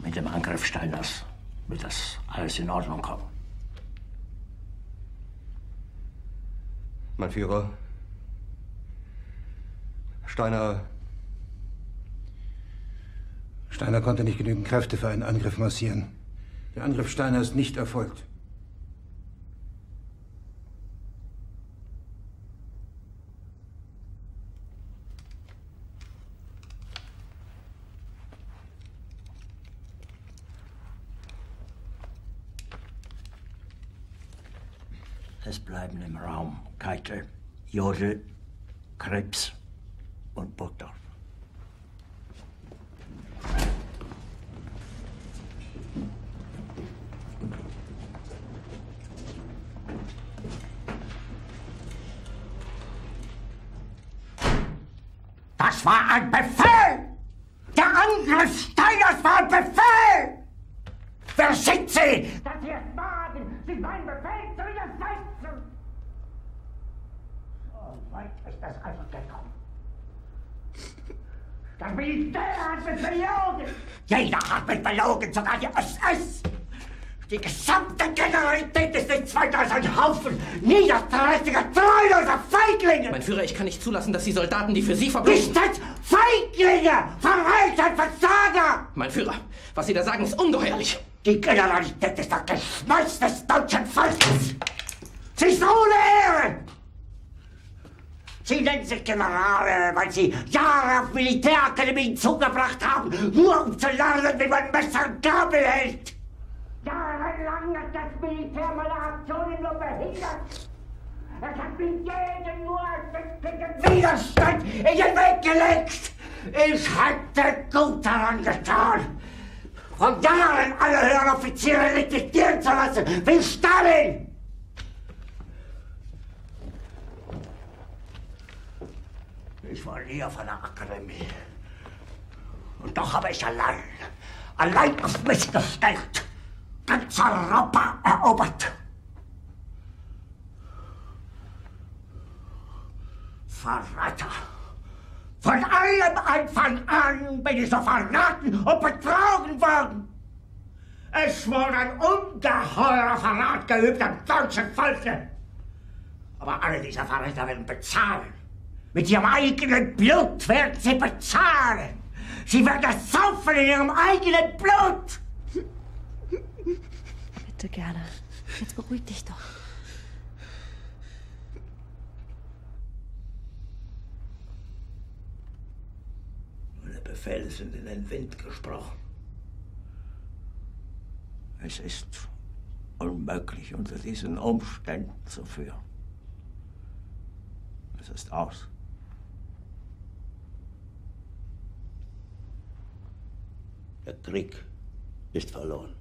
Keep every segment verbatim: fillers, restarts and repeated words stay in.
Mit dem Angriff Steiners wird das alles in Ordnung kommen. Mein Führer, Steiner... Steiner konnte nicht genügend Kräfte für einen Angriff massieren. Der Angriff Steiner ist nicht erfolgt. Es bleiben im Raum Keitel, Jodl, Krebs und Burgdorf. Das war ein Befehl! Der Angriff Steiners war ein Befehl! Wer sind Sie, dass Sie es wagen, sich meinen Befehl zu widersetzen? So weit ist das also gekommen. Das Militär hat mich belogen! Jeder hat mich belogen, sogar die S S! Die gesamte Generalität ist nichts weiter als ein Haufen niederträchtiger, treuloser Feiglinge! Mein Führer, ich kann nicht zulassen, dass die Soldaten, die für Sie verbringen... Nicht als Feiglinge! Verreiter, Versager! Mein Führer, was Sie da sagen, ist ungeheuerlich! Die Generalität ist das Geschmeiß des deutschen Volkes! Sie ist ohne Ehre! Sie nennen sich Generale, weil Sie Jahre auf Militärakademien zugebracht haben, nur um zu lernen, wie man Messer und Gabel hält! Jahrelang hat das Militär meine Aktionen nur behindert. Es hat mir jeden nur ersichtlichen Widerstand in den Weg gelegt. Ich hätte gut daran getan, von Jahren alle höheren Offiziere liquidieren zu lassen, wie Stalin. Ich war nie auf einer Akademie. Und doch habe ich allein, allein auf mich gestellt, ganz Europa erobert. Verräter! Von allem Anfang an bin ich so verraten und betrogen worden. Es wurde ein ungeheurer Verrat geübt am deutschen Volke. Aber alle diese Verräter werden bezahlen. Mit ihrem eigenen Blut werden sie bezahlen. Sie werden es saufen in ihrem eigenen Blut. Bitte gerne. Jetzt beruhig dich doch. Meine Befehle sind in den Wind gesprochen. Es ist unmöglich, unter diesen Umständen zu führen. Es ist aus. Der Krieg ist verloren.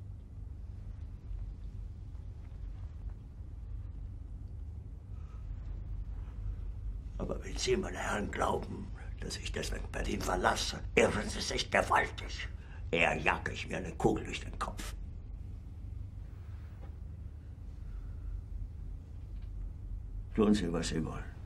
Aber wenn Sie, meine Herren, glauben, dass ich deswegen Berlin verlasse, irren Sie sich gewaltig. Eher jage ich mir eine Kugel durch den Kopf. Tun Sie, was Sie wollen.